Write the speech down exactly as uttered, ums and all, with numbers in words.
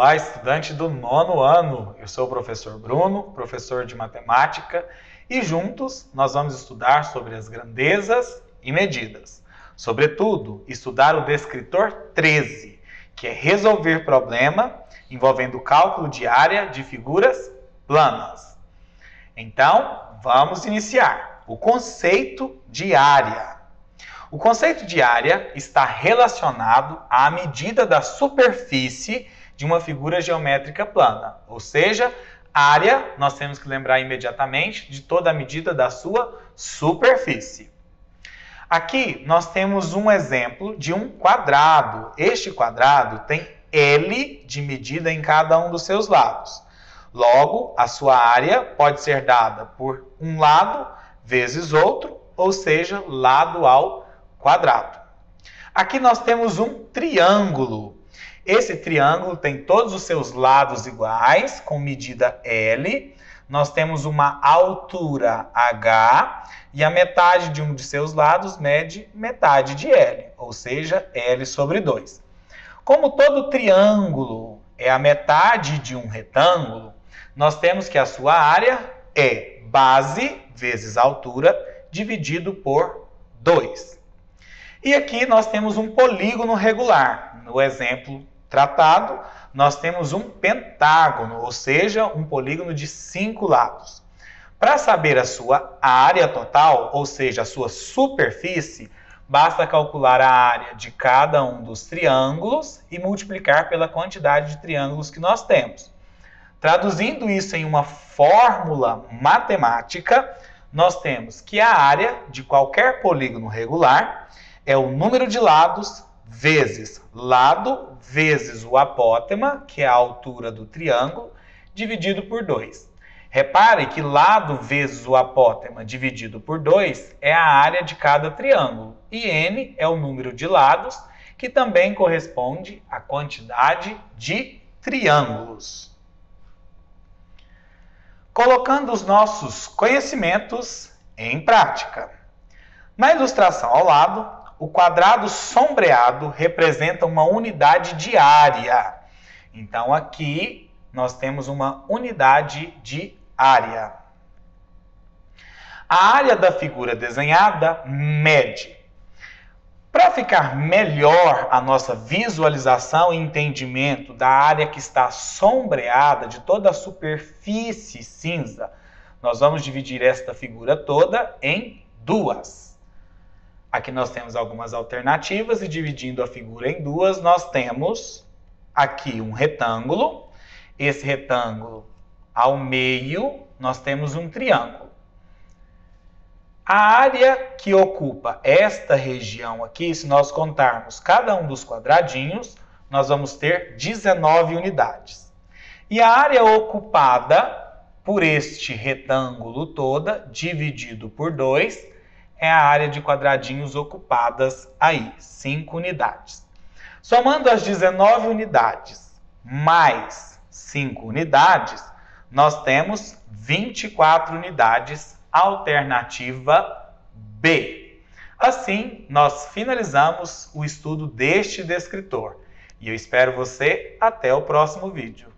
Olá, estudante do nono ano. Eu sou o professor Bruno, professor de matemática, e juntos nós vamos estudar sobre as grandezas e medidas. Sobretudo, estudar o descritor treze, que é resolver problema envolvendo cálculo de área de figuras planas. Então, vamos iniciar. O conceito de área. O conceito de área está relacionado à medida da superfície de uma figura geométrica plana. Ou seja, área, nós temos que lembrar imediatamente de toda a medida da sua superfície. Aqui nós temos um exemplo de um quadrado. Este quadrado tem L de medida em cada um dos seus lados. Logo, a sua área pode ser dada por um lado vezes outro, ou seja, lado ao quadrado. Aqui nós temos um triângulo. Esse triângulo tem todos os seus lados iguais, com medida L. Nós temos uma altura H e a metade de um de seus lados mede metade de L, ou seja, L sobre dois. Como todo triângulo é a metade de um retângulo, nós temos que a sua área é base vezes altura dividido por dois. E aqui nós temos um polígono regular. No exemplo tratado, nós temos um pentágono, ou seja, um polígono de cinco lados. Para saber a sua área total, ou seja, a sua superfície, basta calcular a área de cada um dos triângulos e multiplicar pela quantidade de triângulos que nós temos. Traduzindo isso em uma fórmula matemática, nós temos que a área de qualquer polígono regular é o número de lados vezes lado vezes o apótema, que é a altura do triângulo, dividido por dois. Repare que lado vezes o apótema dividido por dois é a área de cada triângulo. E n é o número de lados, que também corresponde à quantidade de triângulos. Colocando os nossos conhecimentos em prática. Na ilustração ao lado, o quadrado sombreado representa uma unidade de área. Então, aqui nós temos uma unidade de área. A área da figura desenhada mede. Para ficar melhor a nossa visualização e entendimento da área que está sombreada, de toda a superfície cinza, nós vamos dividir esta figura toda em duas. Aqui nós temos algumas alternativas e dividindo a figura em duas, nós temos aqui um retângulo. Esse retângulo, ao meio, nós temos um triângulo. A área que ocupa esta região aqui, se nós contarmos cada um dos quadradinhos, nós vamos ter dezenove unidades. E a área ocupada por este retângulo toda, dividido por dois, é a área de quadradinhos ocupadas aí, cinco unidades. Somando as dezenove unidades mais cinco unidades, nós temos vinte e quatro unidades, alternativa B. Assim, nós finalizamos o estudo deste descritor. E eu espero você até o próximo vídeo.